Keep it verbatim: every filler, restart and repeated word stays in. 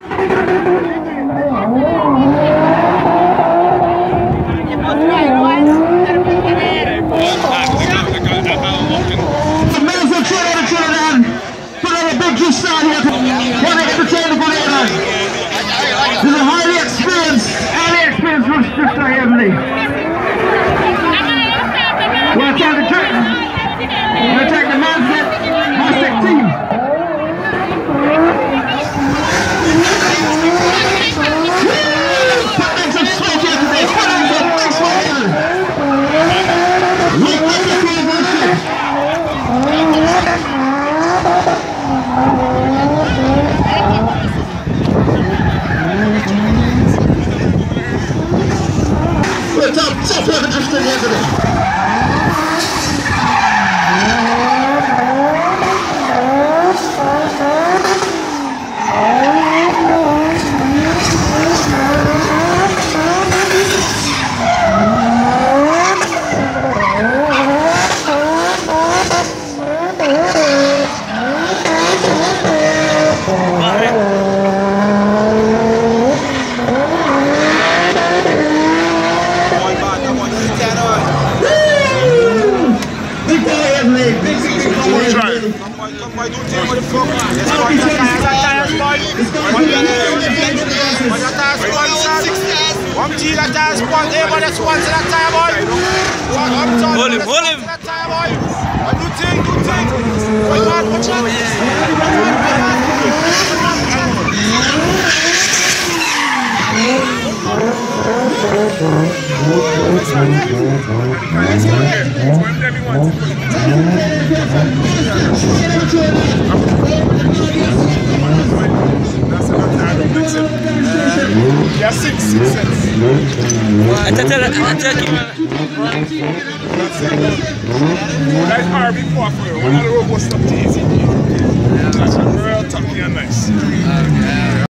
Amazing Trinidad, Trinidad. Put on a big juice stand here. Want to entertain the Grenadier. This is a highly experienced, highly experienced roof drifter here, Emily. We'll attack the track. We'll attack the Mazda Mazda team. Put in some smoke here today. Put in some big smoke here. Look like the transition. We're top, top level drifting here today. Hold him, hold him. Yeah, six, six, six. Like R B four for you. One of the robust stuff to you.